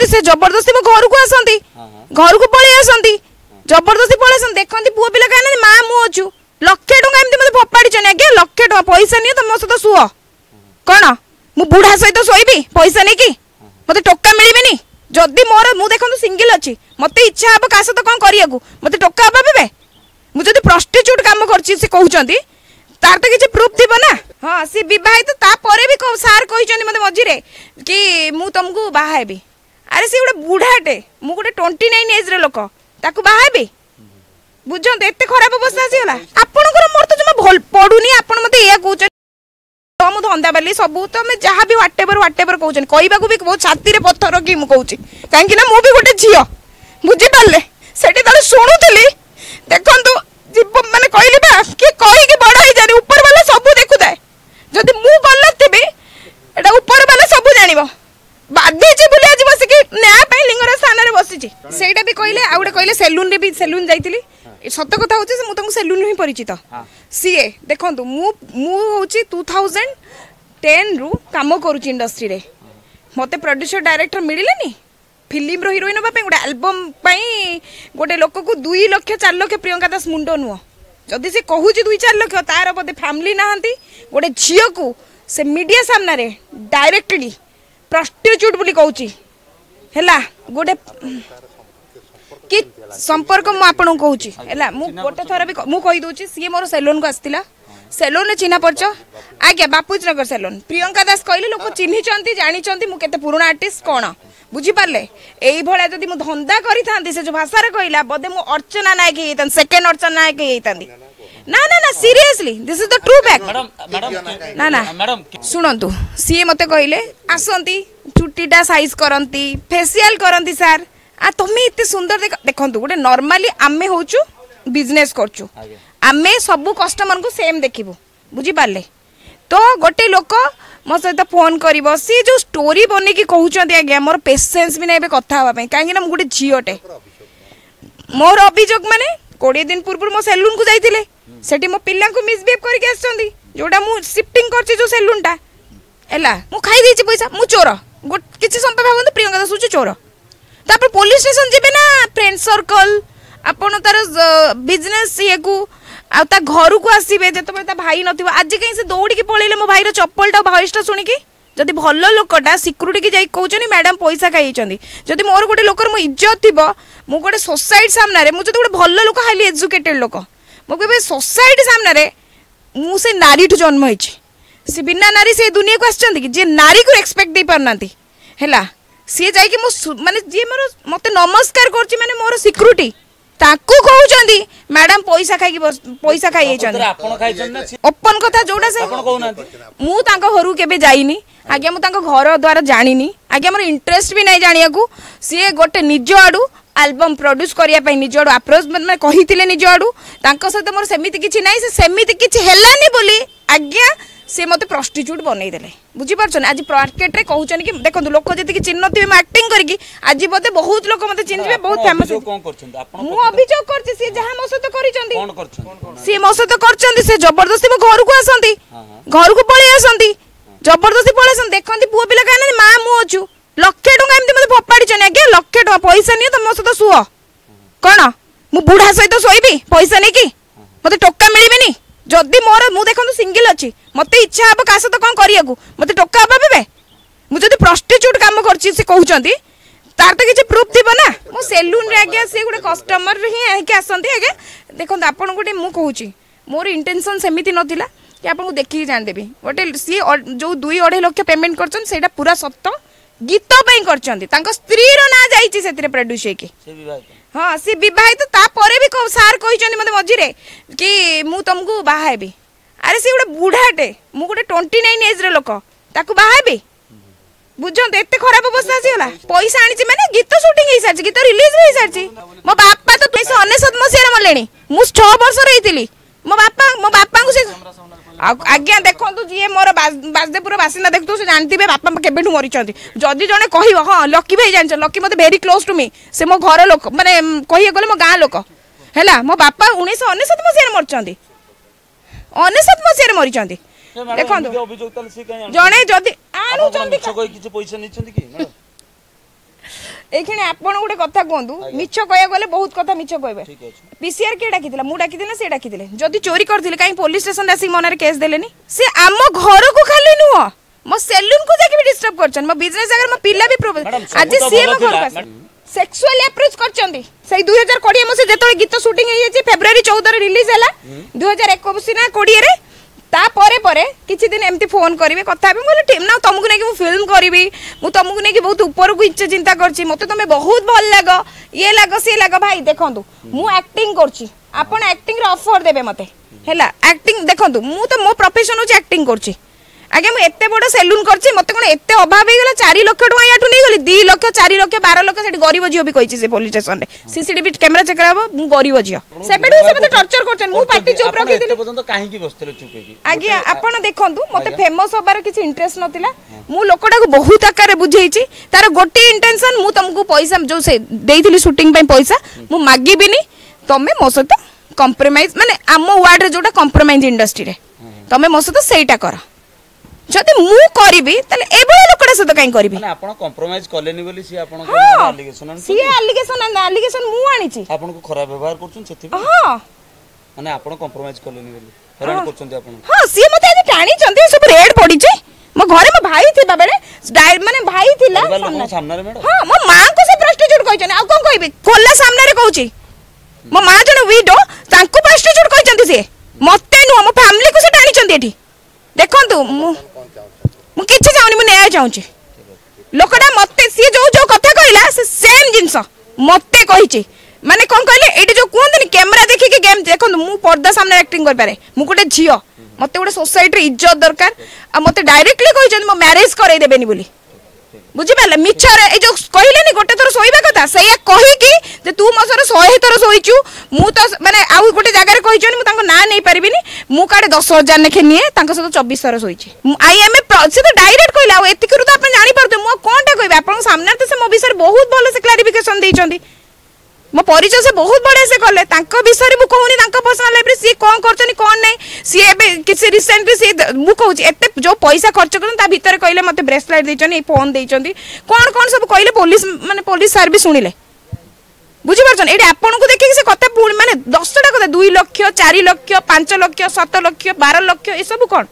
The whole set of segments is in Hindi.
से जबरदस्ती मो घर को आसती घर को पलि आसती जबरदस्ती पलि आसती देखती पुओ पिला कहीं माँ मु अच्छु लक्षे टଙ୍କା एमती मते फोपाड़ी आज्ञा लक्षे टଙ୍କା पैसा नहीं तुम मो सहित शुआ कौन मु बुढ़ा सहित शोबी पैसा नहीं कि मते टोका मिलबेनी जदि मोर मु देखो सिंगल अच्छी मत इच्छा हम क्या सहित कौन करिया मत टोका पाबे मुझे प्रस्टिट्यूट काम कर तार तो किसी प्रूफ थी ना हाँ सी बहित भी सार कहते मत मझे कि मु तुमको बाहबी अरे सी गोटे बुढ़ाटे मु गोटे 29 एज लोक ताकू बाहबी बुझते एत खराब अवस्था आसीगला आपणकर मोर तो जमा भल पड़ुनी आप मत या कहते मु धंदा बाली सब तुम जहाँ भी व्हाटेवर कहते कहवा भी बहुत छाती पत्थर कि मुझे कहीं मु भी गोटे झील बुझीपारे से शुणुली देखु जीव मैंने कहली बा कि कहीकि बड़ हो जाए ऊपर वाला सब देखु थाए जदि मु भल थी एटा ऊपर वाला सब जान बाधी बोली आज बस न्याय लिंगर स्थान में बसी सेटा भी कहले आ गए कहले सेलून रे भी सेलून जाइली सत कथा हूँ मुझे सेलून ही परिचित सीए देखो मुझे 2010 रु काम करुच्ची इंडस्ट्री रे मते प्रोड्यूसर डायरेक्टर मिललेनी फिल्म रो हिरोइन होगा गोटे एल्बम गोटे लोक को 2 लाख 4 लाख प्रियंका दास मुंड नुह जदि से कहूँ 2-4 लाख तार बोधे फैमिली नहांती गोटे झील को से मीडिया सामना रे डायरेक्टली प्रस्टिट्यूट बोली कहूँ है गोटे कि संपर्क मुझे कहूँ मु गोटे थर भी मुझे कहीदे सी मोर सेलून को आसला सेलून रे चिन्हा परिचय आज्ञा बापूजी नगर सेलून प्रियंका दास कहले लोक चिन्हिचंती जानिचंती मु केते पुराना आर्टिस्ट कौन बुझीपारे यही भाया जब मुझे धंदा करी से जो भाषा कहला बोधे मु अर्चना नायक ही सेकेंड अर्चना नायक ही ना ना ना seriously this is the true fact ना ना शुणु सी मते कहले आसंती चुटीटा साइज करती फेसियाल करती सार आ तुम्हें इतने सुंदर देखो गोटे नॉर्मली आमे होचु बिजनेस करचु आमे सब कस्टमर को सेम देखिबु बुझीपारे तो गोटे लोक मो सहित फोन कर सी जो स्टोरी बन कि कहते आज्ञा मोर पेसेंस भी ना कथा हाँपाई कहीं मु गोटे झीटे मोर अभियोग माने 20 दिन पूर्व मो सेलून को जाइए सेठी मो पिला को मिसबिहेव करके आछंती जोटा मु शिफ्टिंग करछि जो सेलूनटा एला मु खाई देछि पैसा मु चोर किछि संपे भाबंतु प्रियंका दास होछि चोर तापर पुलिस स्टेशन जेबे ना फ्रेंड सर्कल आपण तार बिजनेस ये को आ ता घर को आसीबे जतबे ता भाई नथिबो आज कहीं से दौड़ी के पळेले मो भाईर चप्पलटा वॉइसटा सुनी कि जदि भल लोकटा सिक्यूरिटी की जाई कहउछनी मैडम पैसा खाइछंती जदि मोर गोटे लोकर मो इज्जत थिबो मु गोटे सोसाइटी सामना रे मु जदि गोटे भल लोक हाईली एजुकेटेड लोक मो कहबे सोसाइटी सामना रे मु से नारी ठु जन्म होइछि से बिना नारी से दुनिया को आछंती कि जे नारी को रेस्पेक्ट दे परनांती हैला सी जाई कि मो माने जे मोर मते नमस्कार करछि माने मोर सिक्यूरिटी ताकू कहउछंती मैडम पैसा खाई ओपन कथा जोड़ा से मु तांको घरु केबे जाइनी आज्ञा मु तांको घर द्वारा जानिनी आज्ञा मोर इंटरेस्ट भी नहीं जानिया को सी गोटे निज आडू एल्बम प्रोड्यूस करिया पई निज आडू अप्रोच मैं कहिथिले निज आडू तांको सहित मोर सेमिति किछि नाही से सेमिति किछि हेलानी बोली आज्ञा से मते प्रस्टिट्यूट बनई देले बुझी पारछन आज मार्केट रे कहउछन कि देखंतु लोक जति कि चिन्हथिबे मैं एक्टिंग करकी आज बोते बहुत लोक मते चिन्हबे बहुत फेमस कोन करछन आपण मु अभियोग करछि से जहां मो सहित करिसंती कोन करछन से मो सहित करछंती से जबरदस्ती मो घर को आसंती घर को पळि आसंती जबरदस्ती पळि आसंती देखंती पुओ पिला कहीं माँ मु अच्छु लक्षे टଙ୍କା एमती मते फोपाड़ी आज्ञा लक्षे टଙ୍କା पैसा नहीं तुम मो सहित शुआ कौन मु बुढ़ा सहित शोबी पैसा नहीं कि मते टोका मिलबेनी जदि मोर मु देखो सिंगल अच्छी मत इच्छा हम क्या सहित कौन करिया मत टोका पाबे मुझे प्रस्टिट्यूट काम कर तार तो किसी प्रूफ थी ना मो सेलून रे आज्ञा सी गोटे कस्टमर ही आसती आज्ञा देखो आपन गोटे मु कहूँ मोर इंटेंशन सेमिति नथिला कि आपको देखिए जानदेवी गोटे सी जो 2-2.5 लाख पेमेंट कर पूरा सत्य गीत कर स्त्री ना जाइए प्रोड्यूस हाँ सी बहित भी सार कहते मत मझे कि मु तुमको बाहबी अरे सी गोटे बुढ़ाटे मु गोटे 29 एज लोक ताकू बाहबी बुझते एत खराब अवस्था आसीगला पैसा आनी मैंने गीत शूटिंग हो सारी गीत रिलीज भी हो सारी मो बापा तो 1999 मसीह मरले मु 6 वर्ष रही मो बापा को से आज्ञा देखो जी मोर बासदेपुर बासिंदा देखु से जानते बापा केबेठू मरी जदि जड़े कह हाँ लकी भाई जान लकी मत भेरी क्लोज टू मी से मो घर लोक माने कही गले मो गाँ लोक है मो बापा 1999 मसीह मरचंती 1999 मसीह मरी देखो जड़े जदि एखिने आपण गोटे कथा कहतु मिछ कह गले बहुत कथा मिछ कहबे पीसीआर के डाकिथिला मु डाकिथिला से डाकिथिले जदी चोरी करथिले काई पुलिस स्टेशन आसी मनारे केस देलेनी से आम घर को खाली नुह मो सेलून को जाके भी डिस्टर्ब करछन मो बिजनेस अगर मो पिल्ला भी आज सी मो घर सेक्सुअल अप्रोच करछंदी सही 2020 मसे जेतोले गीत शूटिंग हे जे फेब्रुवारी 14 रे रिलीज होला 2021 ना 20 रे ता परे परे किछि दिन एमती फोन करिवे कथा भी बोले टीम ना तुमको नै कि मु फिल्म करिवि मु तुमको नै कि बहुत ऊपर को इच्छा चिंता करछि मते तमे बहुत भल लागो ये लागो से लागो भाई देखंतु मु एक्टिंग करछि आपण एक्टिंग रे ऑफर देबे मते हैला एक्टिंग देखंतु मु तो मो प्रोफेशन हो एक्टिंग करछि आगे मु एते बड़ सेलून करछि मते कोन एते अभाव हे गेला 4 लाख टका याटू नै गली 2 लाख 4 लाख 12 लाख सेठी गरीब जियो भी कहिछि से पुलिस स्टेशन रे सीसीटीवी कैमरा चेक कराबो मु गरीब जियो सेबेडू से मते टॉर्चर करछन मु पार्टी चुप रखि दिली एते पर्यंत काहे की बसतले चुप हेकी आगे आपण देखंतु मते फेमस होबार किछि इंटरेस्ट नथिला मु लोकटा को बहुत आकार रे बुझेइछि तार गोटे इंटेंशन मु तुमको पैसा जो से देइथिली शूटिंग पई पैसा मु मागिबिनी तमे मो सहित कॉम्प्रोमाइज माने आम वार्ड रे जोटा कॉम्प्रोमाइज इंडस्ट्री रे तमे मो सहित सेटा कर जदि मु करबी तले एबळे लोकडा सहित काई करबी माने आपण कॉम्प्रोमाइज करलेनी बोली सी आपण एलिगेशन मु आनिछि आपण को खराब व्यवहार करछन सेति हां माने आपण कॉम्प्रोमाइज करलेनी बोली हैरान करछन आपण हां सी मते आज टाणी चंदी सब रेड पड़ी छै मो घरे मो भाई थिबा बेले माने भाई थिला सामने रे मैडम हां मो मां को से प्रोस्टिट्यूट कहछन आ कोन कहबी खोला सामने रे कहूची मो मां जने विडो तांको प्रोस्टिट्यूट कहछंती से मते नु मो फैमिली को से टाणी चंदी एठी देखंतु मु किछि जाउनी मु न्याय चाहूची लोकडा मते सी जो जो कथा कहला से सेम जिंस मते कहिची माने कोन कहले एटी जो कोहंतनी कैमरा देखि के गेम देखंतु मु पर्दा सामने एक्टिंग कर पारे मु गोटे झियो मते गोटे सोसाइटी रे इज्जत दरकार आ मते डायरेक्टली कहिछन मो मैरिज करई देबेनी बोली बुझी पाले मिछर ए जो कहलेनी गोटे थोर सोइबा कथा सैया कहि कि जे तू मसर 100 थोर सोइचू मु तो माने आउ गोटे जगह रे कहिछन मु तांको ना नै परिबिनी मु काडे 10000 नेखे निए तांको सतो 24 थोर सोइची आई एम ए से तो डायरेक्ट कहला आ एति करू तो आपण जानि परते मु कोनटा कहबे आपण सामने तो से मो विषय बहुत भलो से क्लैरिफिकेशन देइचंदी मो परिचय से बहुत बड़े से कले तांको विषय मु कहूनी तांको पर्सनल लाइफ रे सी कोन करचनी कोन नै सी एबे किसी रिसेंटली सी मु कहूची एते जो पैसा खर्च करन ता भीतर कहले मते ब्रेसलेट देइचनी फोन देइचंदी कोन कोन सब कहले पुलिस माने पुलिस सर्विस सुनिले बुझी परछन एडी आपन को देखि से कते माने 10 टा कते 2 लाख 4 लाख 5 लाख 7 लाख 12 लाख ए सब कोन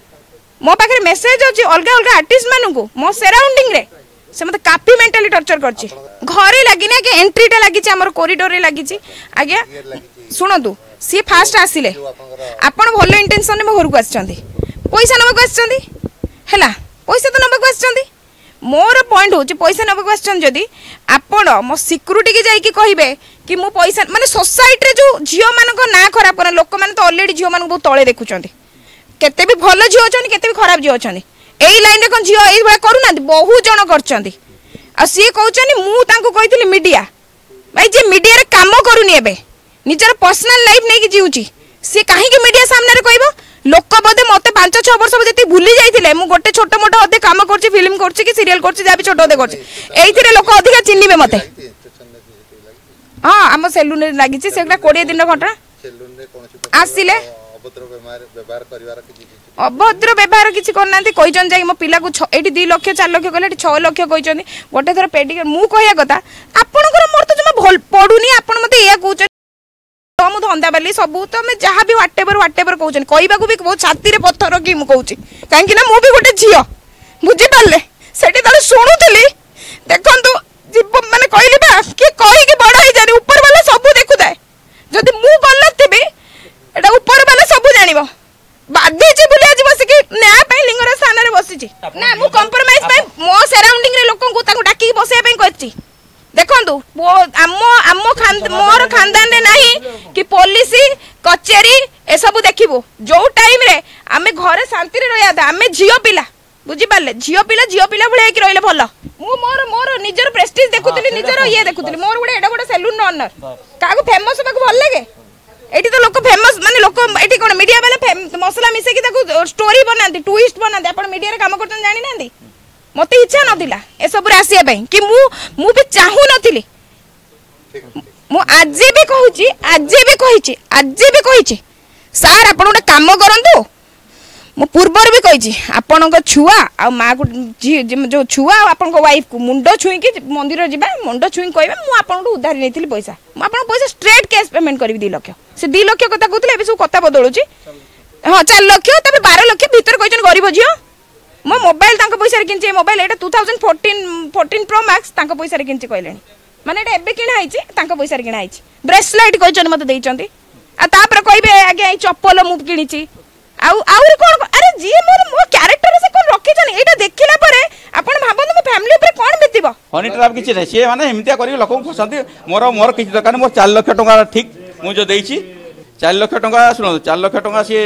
मो पाखे मेसेज अछि अलगा अलगा आर्टिस्ट मानु को मो सराउंडिंग रे से मते काफी मेंटली टॉर्चर करछि घरे लागि ना के एंट्री टा लागि छि हमर कॉरिडोर रे लागि छि आज्ञा सुनंतु सी फास्ट आसिले आपण भलो इंटेंशन में घर को आछंदी पैसा नबा को आछंदी हैला पैसा तो नबा को आछंदी मोर पॉइंट होछि पैसा नबा को आछन जदी आपण मो सिक्युरिटी के जाई कि कहिबे कि मो पैसा माने सोसाइटी रे जो जियो मान को ना खराब कर लोक मान तो ऑलरेडी जियो मान बहुत तळे देखुचंदी केते भी भलो जियो अछन केते भी खराब जियो अछन एई लाइन रे कोन जियो एई बळा करू ना बहुत जण करचंदी आ सी कहउचनी मु तांको कहितली मीडिया भाई जे मीडिया रे काम करूनी एबे निजर पर्सनल लाइफ नै कि जीउची सी काहे कि मीडिया सामने रे कहबो लोक बदे मते 5-6 वर्ष जति भूली जाइथिले मु गोटे छोट मोट अधे काम करछि फिल्म करछि कि सीरियल करछि जा भी छोट अधे करछि एइथिरे लोक अधिका चिन्निबे मते हां हम सेलून रे लागि छि सेटा 20 दिन घंटा सेलून रे कोनसी आसिले अभद्र व्यवहार किसी करना कहन जा मो पिला को ये 2 लाख 4 लाख कहले 6 लाख कहते गोटे थर पेडिक्योर मु कहया कथा आपनकर मोर तो जमा भल पडुनी आपन मते या कहउछ मु धंदा बाली सब तो मैं जहाँ भी व्हाटएवर कहउछ कहबा को भी बहुत छाती रे पत्थर की मु कहउछ काहे कि ना मु भी गोटे झियो बुझी पाले सेठी तले सुनुतली देखंतु जीव माने कहली बा कि कहि कि बड़ा ही जानी ऊपर वाला सब देखुदा जदी मु गलत थिबी एटा ऊपर वाला सब जानिबो बाध्य छी बुली आज बस कि न्याय पे लिंगर स्थान रे बसी छी ना मु कंप्रोमाइज पे मो सराउंडिंग रे लोकन को ताको डाकी बसे पे कहछि देखंतु मोर खानदान रे नहीं कि पुलिस कचेरी ए सब देखिबो जो टाइम रे आमे घरे शांति रे रहया दा आमे झियो पिला बुझी पाले झियो पिला भले कि रहले भलो मु मोर निजर प्रेस्टीज देखुतली निजर ये देखुतली मोर गुडे एडा गुडे सैलून ओनर कागो फेमस बाको भल लागे एटी तो लोक फेमस माने लोक एटी कोन मीडिया वाला मसला मिसे कि ताको स्टोरी बनांती ट्विस्ट बनांती आपण मीडिया रे काम करतन जानि नांदी मते इच्छा नथिला ए सब रे आसीया पई कि मु भी चाहू नथिली मु आज भी कहिची सर आपण ओटा काम करंतु मु पूर्वर भी कही आपण छुआ आ माँ को जो छुआ आपण वाइफ को मुंड छुई कि मंदिर जा मुंड छुई कहे मुझे उधारी नहीं पैसा मुझे पैसा स्ट्रेट कैश पेमेंट करी 2 लाख से 2 लाख कथा कहते सब कथा बदलुची हाँ 4 लाख 12 लाख भर कही गरीब झील मो मोबाइल पैसा किंचे मोबाइल ये 2014 प्रो मैक्स पैसा किंचे कहले माने एबे किणाई पैसा किणाई ब्रेसलेट कहते मत देते कहे आगे चप्पल मु कि आउरी कोन अरे जी मो कैरेक्टर से कोन रखि जनी एटा देखिला परे आपण भाबन मो फैमिली ऊपर कोन बितिबो हनी ट्रैप किछि नै से माने एमितिया करी लोक फसंती मोर किछि दरकार मोर 4 लाख टका ठीक मु जो देइछि 4 लाख टका सुनो 4 लाख टका से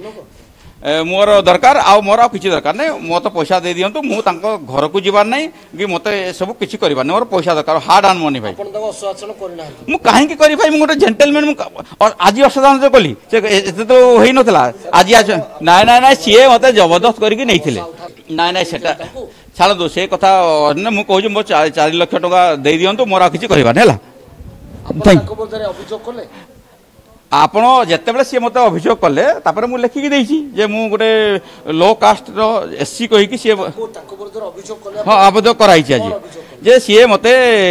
मोर दरकार आ मोर आ किछि दरकार नै मो तो पैसा दे दियंतु मु तांको घर को जिबार नै कि मते सब किछि करबा नै मोर पैसा दरकार हार्ड एंड मनी भाई आपण तांको असवाचन करना मु काहे की करी भाई मु गोटे जेंटलमैन और आज असदान जो कली से एते तो होई नथला आज आज नाय नाय नाय सीए मते जबरदस्त करी कि नैथिले नाय नाय सेटा छाड़ दो से कथा न मु कहू मो 4 लाख टका दे दियंतु मोर आ किछि करबा नै हला तांको बोलरे अभियोग करले आपण जिते बड़े सी मत अभियोग कले मुझे लिखिकी देसी जे मु गोटे लो कास्ट रो एससी कहीकि सी हाँ अभियोग कराई आज जे सी मत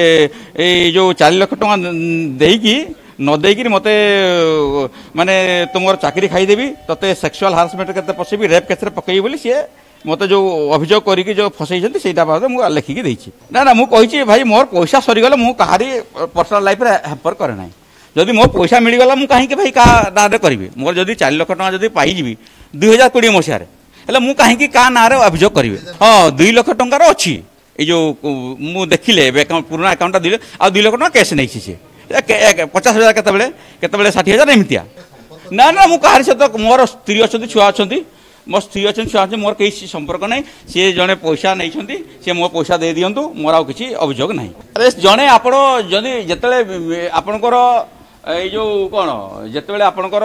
जो 4 लाख टका देकी न देकी मत माने तुम चाकरी खाईदेवी तोते सेक्सुअल हारासमेंट के पशेबी रेप केस पकई बोली सी मत जो अभियोग करी जो फसई से मुझे लिखिकी देसी ना ना मुझे भाई मोर पैसा सरीगले मुझे कहारी पर्सनल लाइफ हेम्पर करे ना जदि मो पैसा मिलगला मु कहीं भाई का ना करी मोर जदि 4 लाख टका जदि पाइबी 2020 मसीह मु कहीं का ना अभियोग करी हाँ 2 लाख टंकार अच्छी ये जो मु देखिले पुराना अकाउंट दिले आ 2 लाख टका कैश नहीं सी 50,000 केतबेले 60,000 एमतिया ना ना मु कहार सहित मोर स्त्री अच्छा छुआ अच्छा मो स्त्री अच्छे छुआ अच्छे मोर कहीं संपर्क ना सी जड़े पैसा नहीं सी मो पैसा दे दिंतु मोर आ किसी अभियोग ना अरे जड़े आप जिते आपणकर ये जो कौन जिते आपणकर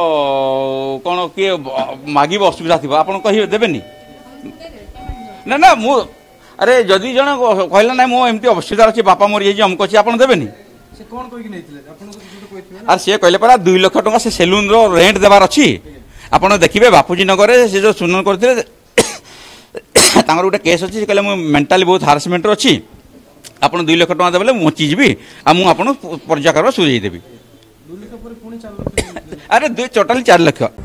कौन किए मागिब असुविधा थी आप कहे देवेनि ना ना मु अरे जदि जन कहला ना मो एमती असुविधा अच्छी बापा मरी जाइए अमुक अच्छी आप देवेनि आर सी कहले परा 2 लाख टका से सेलून रो रेंट देवार अच्छी आपड़ देखिए बापूजी नगर से जो सुनन करते गोटे केस अच्छी कहले मु मेंटाली बहुत हारासमेंट अच्छी आप 2 लाख टका देवे बचिजी आ मुझे पर्याकार सुझेदेवी अरे टोटाली 4 लाख।